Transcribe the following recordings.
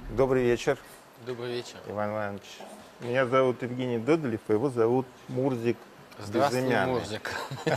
Добрый вечер, Добрый вечер. Иван Иванович. Меня зовут Евгений Додолев, а его зовут Мурзик Здравствуй, Безымянный. Мурзик.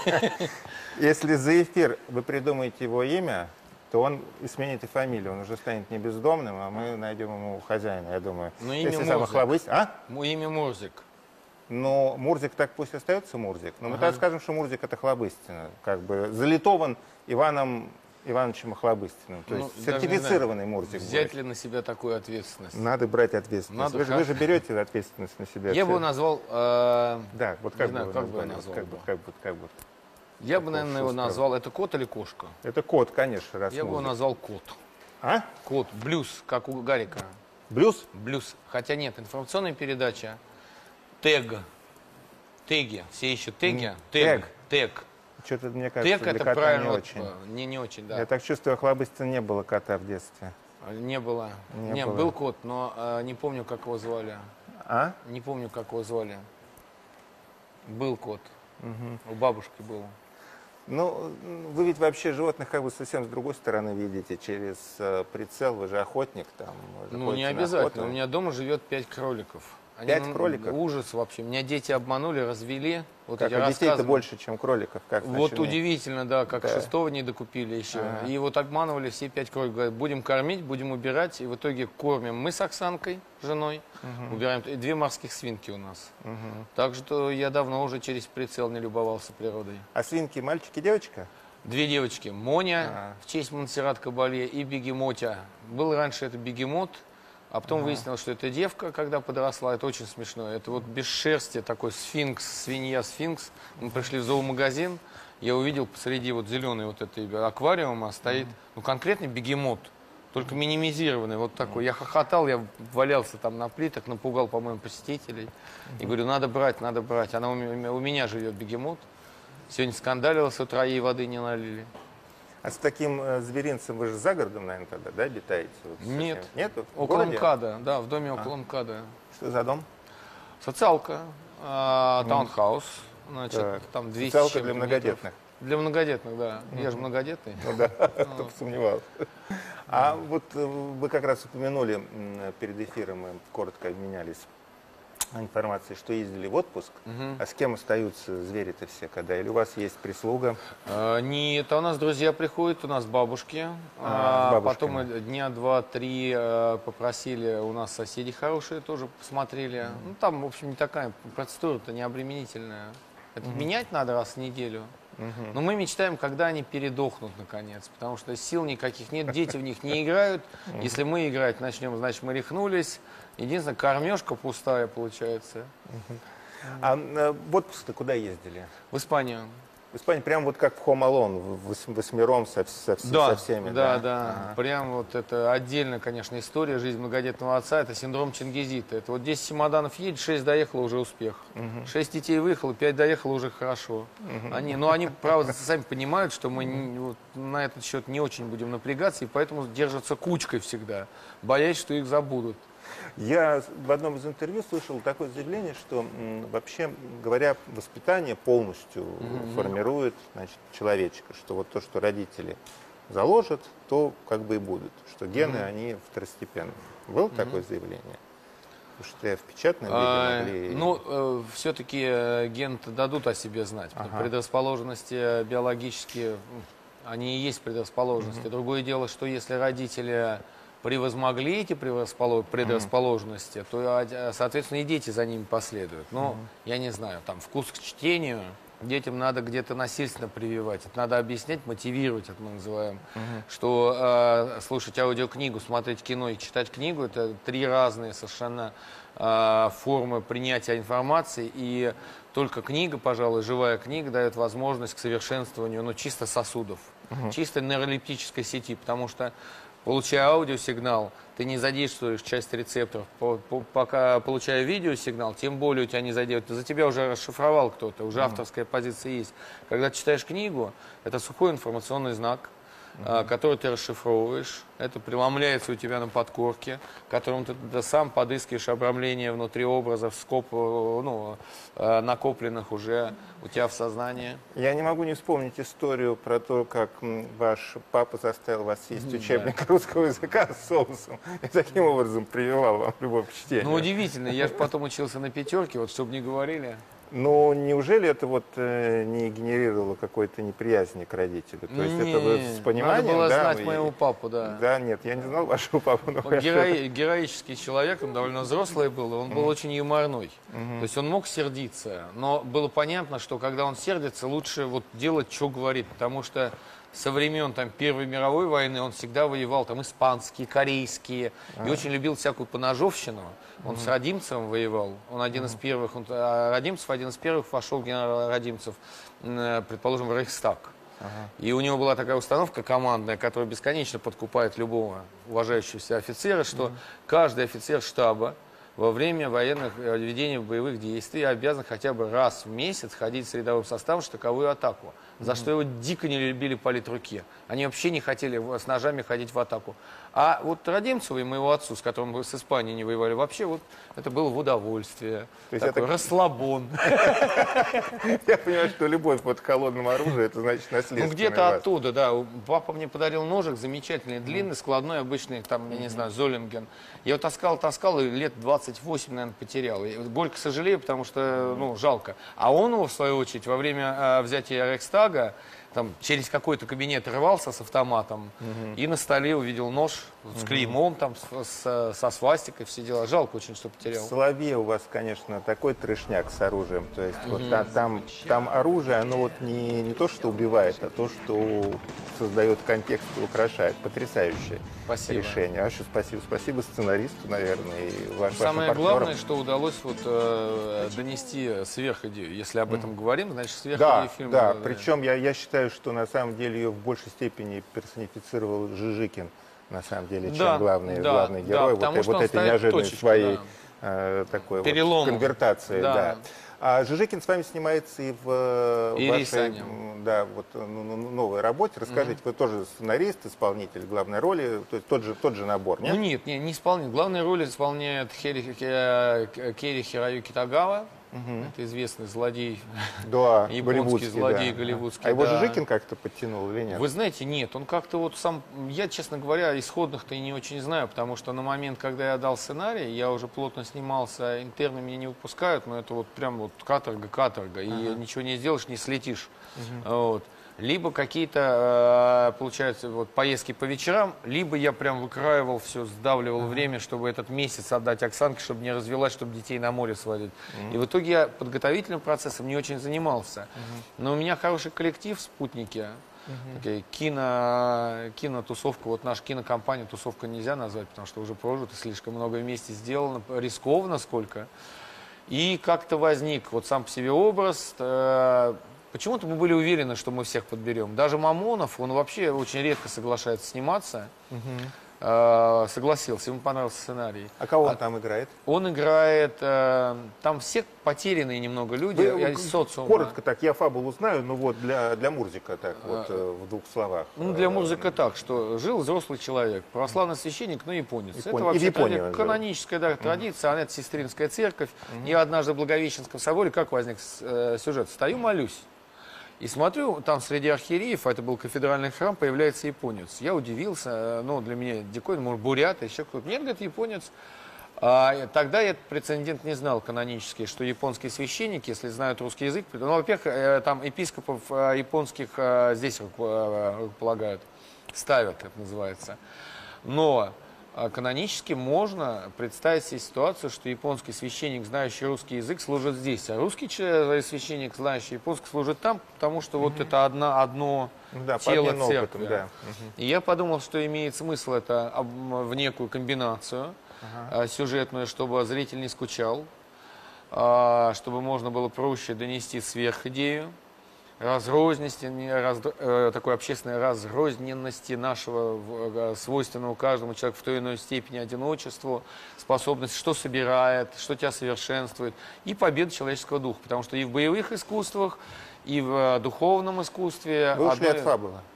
Если за эфир вы придумаете его имя, то он и сменит и фамилию. Он уже станет не бездомным, а мы найдем ему хозяина, я думаю. Ну, имя Если самое Мурзик. Имя Мурзик. Но Мурзик так пусть остается Мурзик. Но мы так скажем, что Мурзик это Охлобыстина. Как бы залитован Иваном Ивановичем Охлобыстиным. То есть даже не сертифицированный знаю, Мурзик взять будет. ли на себя такую ответственность? Надо брать ответственность. Надо, Вы же берете ответственность на себя. Я бы его назвал... Да, вот как не знаю, бы как бы я назвали? назвал Как бы. Я бы, наверное, его назвал... Это кот или кошка? Это кот, конечно, раз Я бы его Мурзик. назвал кот. А? Кот. Блюз, как у Гарика. Блюз? Блюз. Хотя нет, информационная передача. Тег. Теги. Все ищут теги. Тег. Тег. Что-то, мне кажется, Тег для это кота правильно. не очень. Не очень, да. Я так чувствую, Охлобыстина не было кота в детстве. Не было. Не было. Был кот, но не помню, как его звали. А? Не помню, как его звали. Был кот. У бабушки был. Ну, вы ведь вообще животных как бы совсем с другой стороны видите, через прицел. Вы же охотник там. вы же Ну, не ходите на обязательно. охоту. У меня дома живет 5 кроликов. 5 кроликов? Ужас вообще. Меня дети обманули, развели. Вот Как, я а детей-то рассказывал. больше, чем кроликов. Как Вот начали? удивительно, да, как Да. шестого не докупили еще. И вот обманывали все 5 кроликов. Говорят, будем кормить, будем убирать. И в итоге кормим мы с Оксанкой, женой, убираем. И 2 морских свинки у нас. Так что я давно уже через прицел не любовался природой. А свинки мальчик и девочка? 2 девочки. Моня в честь Монсеррат Кабалье и Бегемотя. Был раньше это Бегемот, а потом выяснилось, что это девка, когда подросла. Это очень смешно. Это вот без шерсти такой сфинкс, свинья-сфинкс. Мы пришли в зоомагазин, я увидел посреди вот зеленой вот этой аквариума стоит, ну, конкретный бегемот, только минимизированный, вот такой. Я хохотал, я валялся там на плитах, напугал, по-моему, посетителей. И говорю, надо брать, надо брать. Она у меня живет бегемот. Сегодня скандалила с утра, ей воды не налили. А с таким зверинцем вы же за городом, наверное, тогда, да, обитаете? Вот совсем? Нет. Нету? В Около городе? МКАДа, да, в доме около МКАДа. Что за дом? Социалка, таунхаус, значит, Так. там 200 Социалка с чем-то для метров. многодетных. Для многодетных, да. Я же многодетный. Ну да, только сомневался. А вот вы как раз упомянули перед эфиром, мы коротко обменялись информацией, что ездили в отпуск. А с кем остаются звери-то все, когда? Или у вас есть прислуга? Нет, а у нас друзья приходят, у нас бабушки. с бабушками. Потом мы дня 2-3 попросили, у нас соседи хорошие тоже посмотрели. Ну, там, в общем, не такая процедура-то не обременительная. Это менять надо раз в неделю. Но мы мечтаем, когда они передохнут наконец, потому что сил никаких нет, дети в них не играют. Если мы играть начнем, значит, мы рехнулись. Единственное, кормежка пустая получается. А в отпуск-то куда ездили? В Испанию. В Испании прям вот как в Home Alone, восьмером со всеми, Да, да? да. Прям вот это отдельная, конечно, история. Жизнь многодетного отца, это синдром Чингизита. Это вот 10 чемоданов едет, 6 доехало, уже успех. 6 детей выехало, 5 доехало, уже хорошо. Они, правда, сами понимают, что мы вот на этот счет не очень будем напрягаться, и поэтому держатся кучкой всегда, боясь, что их забудут. Я в одном из интервью слышал такое заявление, что вообще говоря, воспитание полностью формирует, значит, человечка, что вот то, что родители заложат, то как бы и будут, что гены, они второстепенны. Было такое заявление? Потому что я в печатном виде могли... все-таки гены дадут о себе знать. Предрасположенности биологические, они и есть предрасположенности. Другое дело, что если родители превозмогли эти предрасположенности, то, соответственно, и дети за ними последуют. Но, я не знаю, там, вкус к чтению детям надо где-то насильственно прививать. Это надо объяснять, мотивировать, это мы называем. Что слушать аудиокнигу, смотреть кино и читать книгу, это 3 разные совершенно формы принятия информации. И только книга, пожалуй, живая книга дает возможность к совершенствованию, чисто сосудов, чисто нейролептической сети, потому что получая аудиосигнал, ты не задействуешь часть рецепторов. Пока получая видеосигнал, тем более у тебя не задействует. За тебя уже расшифровал кто-то, уже авторская позиция есть. Когда читаешь книгу, это сухой информационный знак. который ты расшифровываешь. Это преломляется у тебя на подкорке, которым ты сам подыскиваешь обрамление внутри образов, накопленных уже у тебя в сознании. Я не могу не вспомнить историю про то, как ваш папа заставил вас съесть учебник русского языка с соусом и таким образом прививал вам любовь к чтению. Ну, удивительно. Я же потом учился на пятерке, вот чтобы не говорили. Но неужели это вот не генерировало какой-то неприязни к родителю? То есть это вы с пониманием, надо было да? знать моего папу, да. Да, нет, я не знал вашего папу. Но Героический человек, он довольно взрослый был, он был очень юморной. То есть он мог сердиться, но было понятно, что когда он сердится, лучше вот делать, что говорит, потому что со времен там, Первой мировой войны он всегда воевал, там испанские, корейские, и очень любил всякую поножовщину. Он с Радимцевым воевал, он один из первых, Радимцев один из первых вошел, генерал Радимцев, предположим, в Рейхстаг. И у него была такая установка командная, которая бесконечно подкупает любого уважающегося офицера, что каждый офицер штаба во время ведения боевых действий обязан хотя бы раз в месяц ходить с рядовым составом в штыковую атаку. За что его дико не любили политруки. Они вообще не хотели с ножами ходить в атаку. А вот Радимцеву и моего отцу, с которым мы с Испанией не воевали, вообще вот это было в удовольствие. То есть такой расслабон. Я понимаю, что любовь вот к холодному оружию, это значит наследство. Ну где-то оттуда, да. Папа мне подарил ножик замечательный, длинный, складной, обычный, там, я не знаю, Золинген. Я его таскал, и лет 28, наверное, потерял. И горько сожалею, потому что, ну, жалко. А он его, в свою очередь, во время взятия Рейхстага, там, через какой-то кабинет рвался с автоматом и на столе увидел нож с клеймом, там, со свастикой, все дела. Жалко очень, что потерял. В Соловье у вас, конечно, такой трешняк с оружием. То есть вот там оружие, оно вот не то, что убивает, а то, что создает контекст и украшает. Потрясающее решение. Вообще спасибо сценаристу, наверное, и вашим Самое партнерам. главное, что удалось вот, донести сверхидею. Если об этом говорим, значит сверхидею фильма. Да, причем я считаю, что на самом деле ее в большей степени персонифицировал Жижикин, на самом деле, чем главный герой. Да, вот этой неожиданной своей такой вот конвертации. Да. А Жижикин с вами снимается и в вашей новой работе. Расскажите, вы тоже сценарист, исполнитель главной роли, то есть тот же набор, нет? Ну нет, не исполнитель. Главную роль исполняет Керри Хироюки Тагава. Это известный злодей, японский злодей, голливудский. А его Жижикин как-то подтянул или нет? Вы знаете, нет, он как-то вот сам, я, честно говоря, исходных-то и не очень знаю, потому что на момент, когда я дал сценарий, я уже плотно снимался, интерны меня не выпускают, но это вот прям вот каторга, и ничего не сделаешь, не слетишь. Вот. Либо какие-то, получается, вот, поездки по вечерам, либо я прям выкраивал все, сдавливал время, чтобы этот месяц отдать Оксанке, чтобы не развелась, чтобы детей на море сводить. И в итоге я подготовительным процессом не очень занимался. Но у меня хороший коллектив, спутники, кинотусовка, вот наша кинокомпания, тусовка нельзя назвать, потому что уже прожито, слишком много вместе сделано, рискованно сколько. И как-то возник вот сам по себе образ. Почему-то мы были уверены, что мы всех подберем. Даже Мамонов, он вообще очень редко соглашается сниматься. Согласился, ему понравился сценарий. А кого он там играет? Он играет, там все потерянные немного люди из социума. Коротко так, я фабулу знаю, но вот для Мурзика так вот в двух словах. Ну, для Мурзика так, что жил взрослый человек, православный священник, но японец. Это вообще каноническая традиция, она это сестринская церковь. И однажды в Благовещенском соборе, как возник сюжет, стою, молюсь. И смотрю, там среди архиереев, а это был кафедральный храм, появляется японец. Я удивился, ну, для меня диковин, может, бурят, еще кто-то. Нет, говорит, японец. Тогда я этот прецедент не знал канонический, что японские священники, если знают русский язык, ну, во-первых, там епископов японских здесь полагают, ставят, это называется. Но канонически можно представить себе ситуацию, что японский священник, знающий русский язык, служит здесь, а русский священник, знающий японский, служит там, потому что вот это одно тело церкви. Да. И я подумал, что имеет смысл это в некую комбинацию сюжетную, чтобы зритель не скучал, чтобы можно было проще донести сверхидею, такой общественной разрозненности нашего, свойственного каждому человеку в той или иной степени одиночеству, способность, что собирает, что тебя совершенствует, и победа человеческого духа. Потому что и в боевых искусствах, и в духовном искусстве... Вы ушли от фабулы.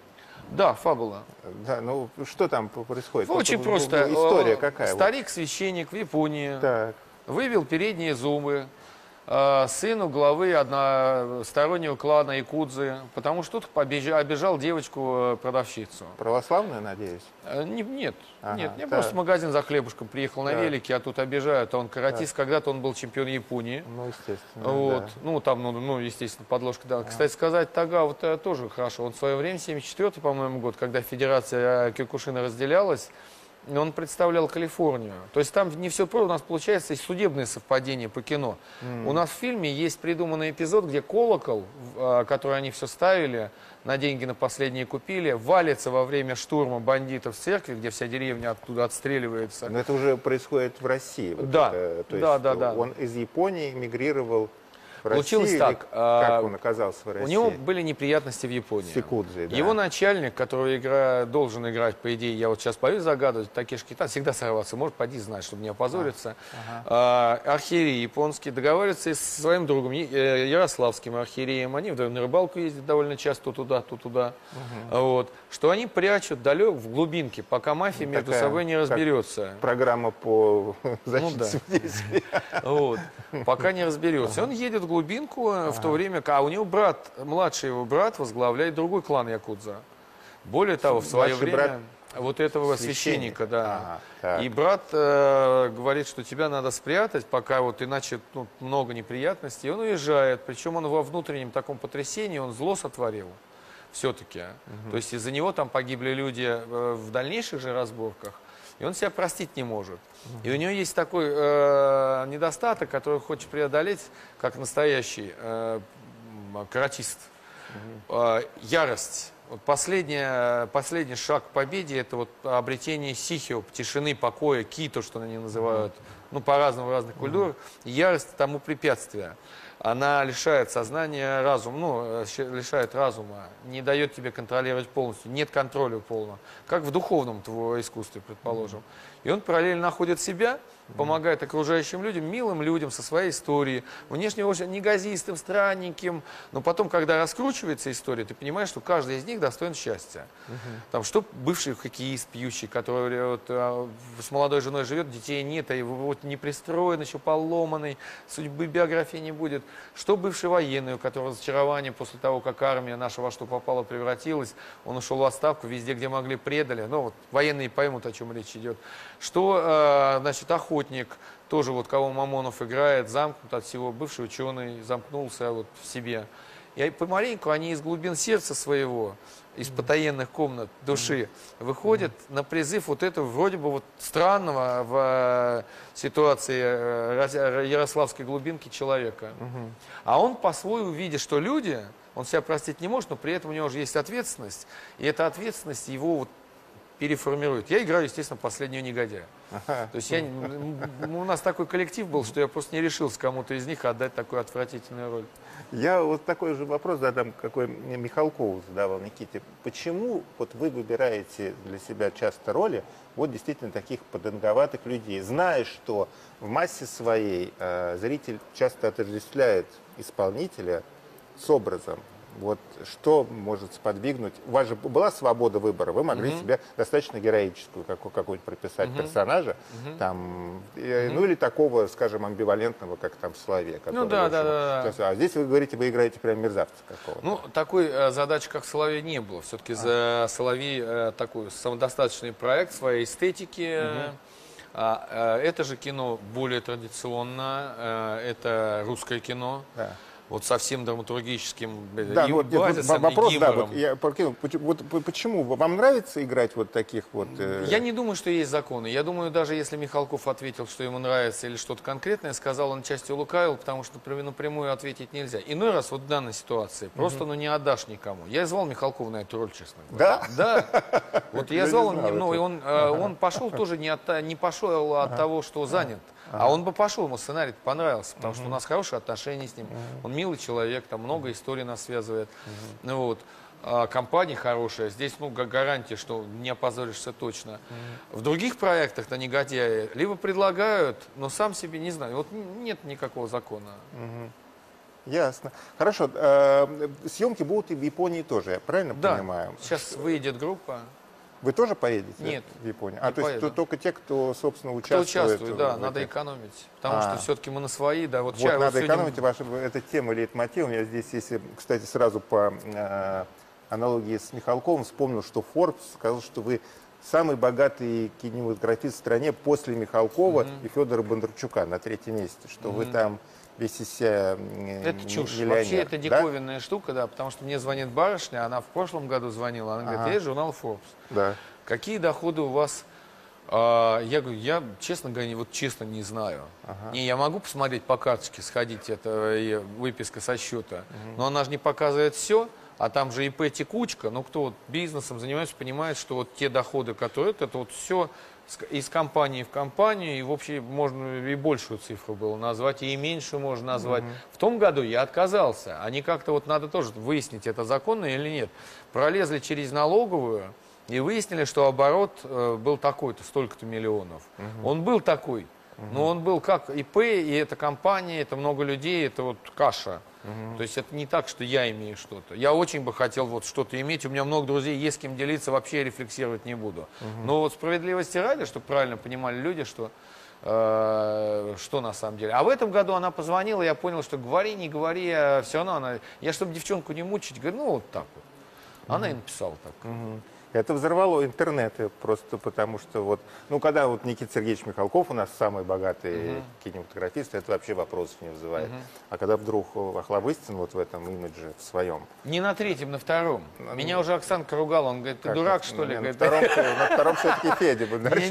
Да, фабула. Да, ну что там происходит? Очень просто. История какая? Старик-священник в Японии Так. вывел передние зубы сыну главы одностороннего клана якудзы, потому что тут обижал девочку-продавщицу. Православная, надеюсь? Нет, Ага, нет, я так. просто в магазин за хлебушком приехал на Так. велике, а тут обижают, а он каратист, когда-то он был чемпион Японии. Ну, естественно. Вот. Да. Ну, там, естественно, подложка. Да. Кстати сказать, Тага вот тоже хорошо. Он в свое время, 74-й, по-моему, год, когда Федерация Кёкушина разделялась, он представлял Калифорнию. То есть там не все просто, у нас получается и судебные совпадения по кино. У нас в фильме есть придуманный эпизод, где колокол, который они все ставили, на деньги на последние купили, валится во время штурма бандитов в церкви, где вся деревня оттуда отстреливается. Но это уже происходит в России. Вот Да, то есть да. Он из Японии мигрировал в Получилось Россию. так. Как он оказался в России? У него были неприятности в Японии. С Якудзой, да. Его начальник, который должен играть, по идее, я вот сейчас боюсь загадывать, Такеши Китано, всегда сорваться, может, поди знать, чтобы не опозориться. Архиерей японский договаривается со своим другом, ярославским архиереем. Они вдвоем на рыбалку ездят довольно часто, то туда, то туда. Вот. Что они прячут далеко в глубинке, пока мафия между собой не разберется. Программа по защите да. свидетелей. Вот. Пока не разберется. Он едет в глубинку в то время, а у него брат, младший его брат, возглавляет другой клан якудза. Более того, в свое Младший время брат вот этого священник. священника, да. Так. И брат говорит, что тебя надо спрятать, пока вот иначе много неприятностей. И он уезжает, причем он во внутреннем таком потрясении, он зло сотворил все-таки. То есть из-за него там погибли люди в дальнейших же разборках. И он себя простить не может. И у него есть такой недостаток, который хочет преодолеть, как настоящий каратист. Ярость. Вот последний шаг к победе – это вот обретение сихио, тишины, покоя, ки, то, что они называют, ну, по-разному в разных культурах. Ярость тому препятствие. Она лишает сознания разума, ну, лишает разума, не дает тебе контролировать полностью, нет контроля полного, как в духовном твоем искусстве, предположим. И он параллельно находит себя, помогает окружающим людям, милым людям со своей историей, внешне очень неказистым, странненьким, но потом, когда раскручивается история, ты понимаешь, что каждый из них достоин счастья. Там, что бывший хоккеист, пьющий, который вот, с молодой женой живет, детей нет, а его вот не пристроен, еще поломанный, судьбы биографии не будет. Что бывший военный, у которого разочарование после того, как армия наша во что попала, превратилась, он ушел в отставку, везде, где могли, предали. Ну, вот военные поймут, о чем речь идет. Что, значит, охотник, тоже вот кого Мамонов играет, замкнут от всего, бывший ученый, замкнулся вот в себе. И помаленьку они из глубин сердца своего, из потаенных комнат души, выходят на призыв вот этого вроде бы вот странного в ситуации ярославской глубинки человека. А он по-своему видит, что люди, он себя простить не может, но при этом у него уже есть ответственность, и эта ответственность его вот переформирует. Я играю, естественно, последнего негодяя. То есть у нас такой коллектив был, что я просто не решился кому-то из них отдать такую отвратительную роль. Я вот такой же вопрос задам, какой Михалкову задавал Никите. Почему вот вы выбираете для себя часто роли вот действительно таких подонговатых людей, зная, что в массе своей зритель часто отождествляет исполнителя с образом? Вот что может сподвигнуть? У вас же была свобода выбора, вы могли себе достаточно героическую какую-нибудь прописать персонажа, там, ну или такого, скажем, амбивалентного, как там в «Соловье». Ну да. А здесь вы говорите, вы играете прям мерзавца какого-то. Ну, такой задачи, как «Соловей», не было. Все-таки за «Соловей» такой самодостаточный проект своей эстетики. Это же кино более традиционно, это русское кино. Да. Вот совсем драматургическим да, вот, базисом, вопрос, и да, вот я прокинул. Вот почему? Вам нравится играть вот таких вот... Я не думаю, что есть законы. Я думаю, даже если Михалков ответил, что ему нравится или что-то конкретное, сказал, он частью лукавил, потому что напрямую ответить нельзя. Иной раз вот в данной ситуации просто не отдашь никому. Я звал Михалкова на эту роль, честно говоря. Да? Да. Вот я звал, ну, и он пошел тоже не пошел от того, что занят. А он бы пошел, ему сценарий понравился, потому что у нас хорошие отношения с ним. Он милый человек, там много историй нас связывает. Ну, вот. Компания хорошая, здесь ну, гарантия, что не опозоришься точно. В других проектах на негодяи либо предлагают, но сам себе не знаю. Вот нет никакого закона. Ясно. Хорошо. Съемки будут и в Японии тоже, я правильно понимаю? Сейчас выйдет группа. Вы тоже поедете Нет, в Японию? не то есть поеду. только те, кто, собственно, Кто участвует? участвует, да, надо экономить. Потому что все-таки мы на свои, да. Вот, Вот надо сегодня... экономить, эта тема лейтмотив. Я здесь, если, кстати, сразу по аналогии с Михалковым вспомнил, что Forbes сказал, что вы самый богатый кинематографист в стране после Михалкова и Федора Бондарчука на 3-м месте, что вы там весь из себя Это чушь. миллионер. Вообще это да? диковинная штука, да, потому что мне звонит барышня, она в прошлом году звонила, она говорит, есть журнал Forbes. Да. Какие доходы у вас? Я говорю, я, честно говоря, вот честно не знаю. Не, я могу посмотреть по карточке, сходить, это выписка со счета, но она же не показывает все, а там же ИП текучка, ну кто вот бизнесом занимается, понимает, что вот те доходы, которые это вот все из компании в компанию, и в общем можно и большую цифру было назвать, и меньшую можно назвать. В том году я отказался. Они как-то вот надо тоже выяснить, это законно или нет. Пролезли через налоговую и выяснили, что оборот был такой-то, столько-то миллионов. Он был такой, но он был как ИП, и это компания, это много людей, это вот каша. То есть это не так, что я имею что-то. Я очень бы хотел вот что-то иметь, у меня много друзей, есть с кем делиться, вообще рефлексировать не буду. Но вот справедливости ради, чтобы правильно понимали люди, что на самом деле. А в этом году она позвонила, я понял, что говори, не говори, а все равно она... Я, чтобы девчонку не мучить, говорю, ну вот так вот. Она и написала так. Это взорвало интернеты просто потому, что вот, ну, когда вот Никита Сергеевич Михалков у нас самый богатый кинематографист, это вообще вопросов не вызывает. А когда вдруг Охлобыстин вот в этом имидже в своем. Не на 3-м, на 2-м. Меня уже Оксанка ругала, он говорит, ты дурак, что ли? На втором все-таки Федя Бондарчук.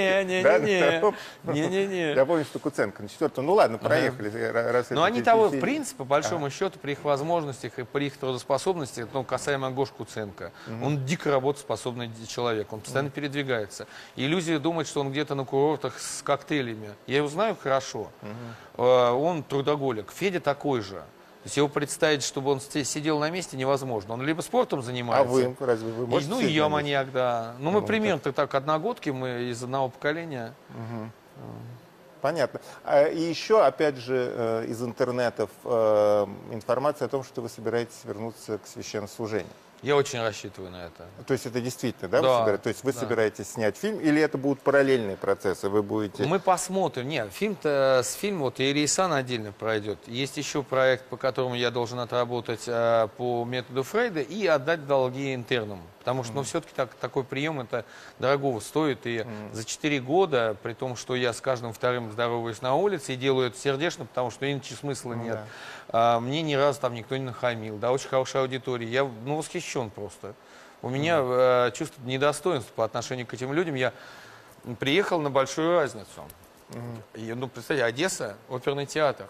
Не-не-не. Я помню, что Куценко на 4-м. Ну ладно, проехали. Но они того, в принципе, по большому счету, при их возможностях и при их трудоспособности, ну, касаемо Гош Куценко, он дико работоспособный человек, он постоянно передвигается. Иллюзия думать, что он где-то на курортах с коктейлями. Я его знаю хорошо. Он трудоголик. Федя такой же. То есть его представить, чтобы он сидел на месте, невозможно. Он либо спортом занимается. А вы? Разве вы можете? Ну и я маньяк, да. Ну мы примерно так одногодки, мы из одного поколения. Понятно. И еще, опять же, из интернетов информация о том, что вы собираетесь вернуться к священнослужению. Я очень рассчитываю на это. То есть это действительно, да? Да. То есть вы собираетесь снять фильм, или это будут параллельные процессы? Вы будете... Мы посмотрим. Нет, фильм-то с фильмом, вот Иерейсан отдельно пройдет. Есть еще проект, по которому я должен отработать по методу Фрейда и отдать долги интернам. Потому что, ну, все-таки такой прием, это дорогого стоит. И за 4 года, при том, что я с каждым вторым здороваюсь на улице и делаю это сердечно, потому что иначе смысла нет. Мне ни разу там никто не нахамил. Да, очень хорошая аудитория. Я, ну, восхищен просто. У меня чувство недостоинства по отношению к этим людям. Я приехал на большую разницу. И, ну, представьте, Одесса, оперный театр.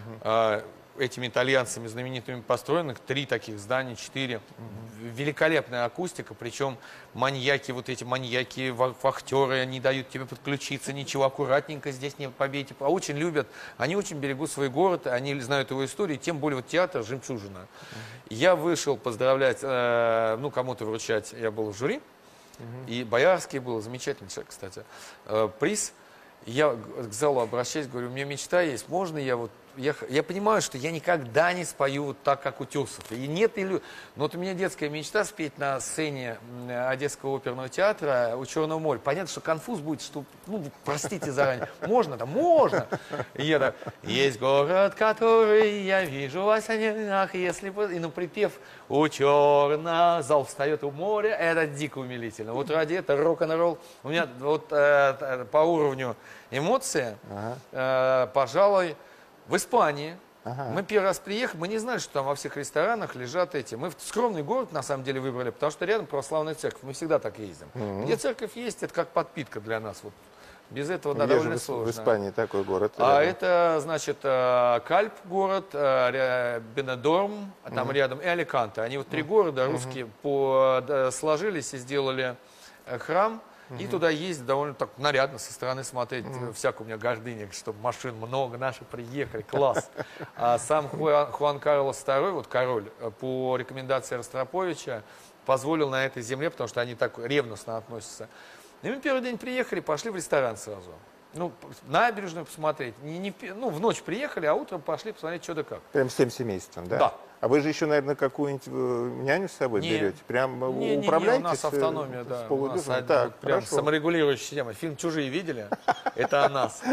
Этими итальянцами знаменитыми построенных 3 таких здания, 4. Великолепная акустика, причем маньяки, вот эти маньяки, вахтеры, не дают тебе подключиться, ничего, аккуратненько здесь не побейте. Очень любят, они очень берегут свой город, они знают его историю, тем более вот театр «Жемчужина». Я вышел поздравлять, ну, кому-то вручать, я был в жюри, и Боярский был, замечательный человек, кстати, приз. Я к залу обращаюсь, говорю, у меня мечта есть, можно я вот... Я понимаю, что я никогда не спою вот так, как Утесов. И нет но вот у меня детская мечта спеть на сцене Одесского оперного театра у Черного моря. Понятно, что конфуз будет, что, ну, простите заранее. Можно, да, можно. И я так, есть город, который я вижу во снах, если бы... И ну припев у черного, зал встает у моря, это дико умилительно. Вот ради этого рок-н-ролл. У меня вот по уровню эмоции, пожалуй, в Испании. Мы первый раз приехали, мы не знали, что там во всех ресторанах лежат эти. Мы скромный город, на самом деле, выбрали, потому что рядом православная церковь. Мы всегда так ездим. Где церковь есть, это как подпитка для нас. Вот. Без этого довольно сложно. В Испании такой город? Это, значит, Кальп город, Бенедорм, там рядом, и Аликанте. Они вот 3 города русские сложились и сделали храм. И туда ездить довольно так нарядно, со стороны смотреть, всякую у меня гордыня, чтобы машин много, наши приехали, класс. А сам Хуан Карлос II, вот король, по рекомендации Ростроповича, позволил на этой земле, потому что они так ревностно относятся. И мы первый день приехали, пошли в ресторан сразу. Ну, набережную посмотреть. Ну, в ночь приехали, а утром пошли посмотреть, что да как. Прям всем семейством, да? Да. А вы же еще, наверное, какую-нибудь няню с собой берете? Прям управляете? У нас автономия, да. У нас Так, прям саморегулирующая система. Фильм «Чужие» видели? Это о нас.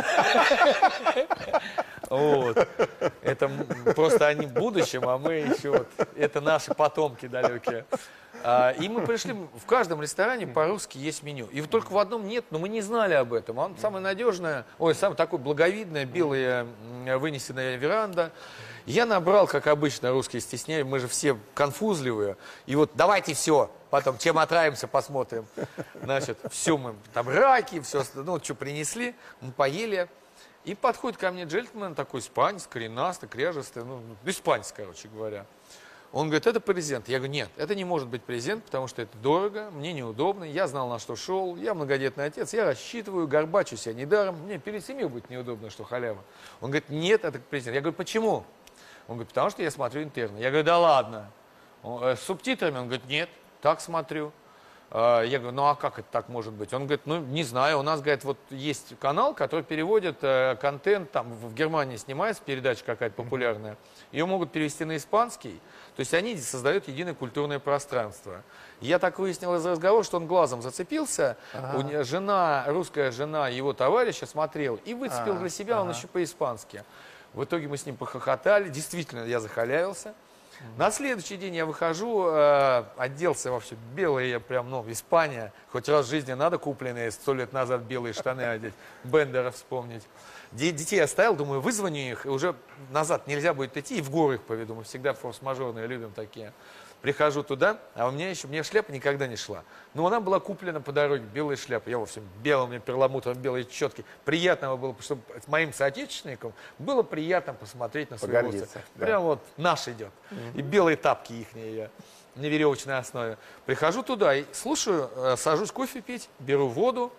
Вот. Это просто они в будущем, а мы еще вот. Это наши потомки далекие. И мы пришли, в каждом ресторане по-русски есть меню. И только в одном нет, но мы не знали об этом. Он самый надежный, самый такой благовидная, белая вынесенная веранда. Я набрал, как обычно, русские стесняют, мы же все конфузливые. И вот давайте все, потом чем отравимся, посмотрим. Значит, все мы, там раки, все, ну, что принесли, мы поели. И подходит ко мне джентльмен, такой испанец, коренастый, кряжестый, ну, испанец, короче говоря. Он говорит, это презент. Я говорю, нет, это не может быть презент, потому что это дорого, мне неудобно, я знал, на что шел, я многодетный отец, я рассчитываю, горбачусь я недаром, мне перед семьей будет неудобно, что халява. Он говорит, нет, это презент. Я говорю, почему? Он говорит, потому что я смотрю интерны. Я говорю, да ладно. С субтитрами? Он говорит, нет, так смотрю. Я говорю, ну а как это так может быть? Он говорит, ну не знаю, у нас, говорит, вот есть канал, который переводит контент, там в Германии снимается передача какая-то популярная, ее могут перевести на испанский, то есть они создают единое культурное пространство. Я так выяснил из разговора, что он глазом зацепился, жена, русская жена его товарища смотрел и выцепил для себя, он еще по-испански. В итоге мы с ним похохотали, действительно я захалявился. На следующий день я выхожу, оделся вообще белый, я прям, ну, Испания, хоть раз в жизни надо купленные 100 лет назад белые штаны одеть, Бендера вспомнить. Детей оставил, думаю, вызвоню их, и уже назад нельзя будет идти, и в горы их поведу, мы всегда форс-мажорные любим такие. Прихожу туда, а у меня еще, мне шляпа никогда не шла. Но она была куплена по дороге, белая шляпа. Я во всем белом, перламутровом, белой четки. Приятного было, чтобы моим соотечественникам было приятно посмотреть на своего отца. Да. Прям вот наш идет. И белые тапки ихние я на веревочной основе. Прихожу туда и слушаю, сажусь кофе пить, беру воду.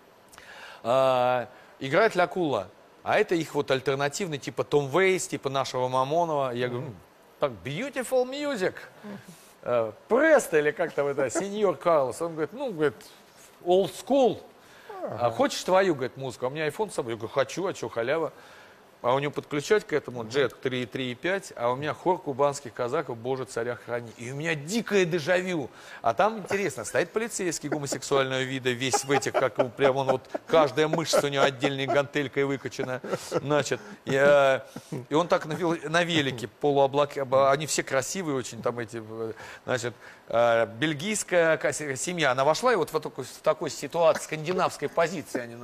Играет Ля Кула. А это их вот альтернативный, типа Том Вейс, типа нашего Мамонова. Я говорю, так, beautiful music. Престо или как там это, сеньор Карлос. Он говорит, ну, говорит, old school. Хочешь твою, говорит, музыку? А у меня iPhone с собой. Я говорю, хочу, а что, халява? А у него подключать к этому Jet 3.3.5, а у меня хор кубанских казаков, Боже, царя храни. И у меня дикое дежавю. А там интересно, стоит полицейский гомосексуального вида, весь в этих, как прям он вот, каждая мышца у него отдельной гантелькой выкачана. Значит, и он так на велике, полуоблаке, они все красивые очень, там эти, значит, бельгийская семья, она вошла и вот в такой ситуации, скандинавской позиции, они,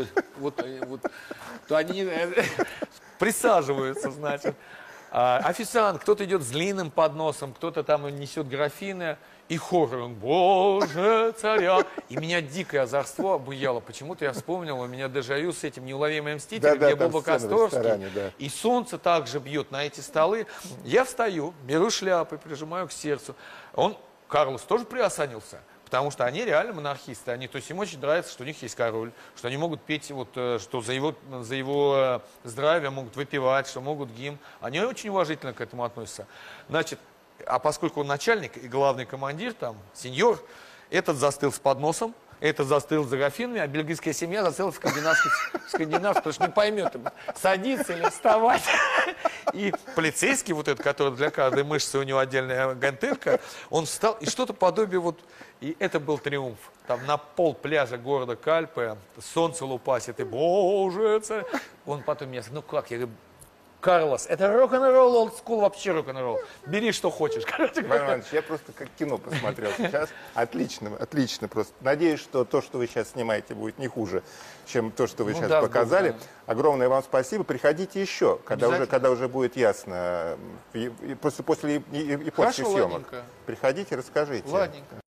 то они присаживаются, значит. Официант, кто-то идет с длинным подносом, кто-то там несет графины, и хор, он, Боже, царя. И меня дикое озорство обуяло. Почему-то я вспомнил, у меня дежавю с этим «Неуловимым мстителем», где Боба Косторский, и солнце также бьет на эти столы. Я встаю, беру шляпы, прижимаю к сердцу. Карлос тоже приосанился. Потому что они реально монархисты. То есть им очень нравится, что у них есть король, что они могут петь, вот, что за его здравие могут выпивать, что могут гимн. Они очень уважительно к этому относятся. Значит, а поскольку он начальник и главный командир, там, сеньор, этот застыл с подносом, этот застыл за графинами, а бельгийская семья застыла в скандинавской, потому что не поймет, садиться или вставать. И полицейский, вот этот, который для каждой мышцы у него отдельная гантелька, он встал, и что-то подобие вот, и это был триумф. Там на пол пляжа города Кальпе, солнце лупасит, и Боже, царь. Он потом меня сказал, ну как, я говорю, Карлос, это рок-н-ролл, олдскул, вообще рок-н-ролл. Бери, что хочешь. Иван, я просто как кино посмотрел сейчас. Отлично, отлично просто. Надеюсь, что то, что вы сейчас снимаете, будет не хуже, чем то, что вы сейчас показали. Огромное вам спасибо. Приходите еще, когда уже будет ясно. После и после съемок. Приходите, расскажите. Ладненько.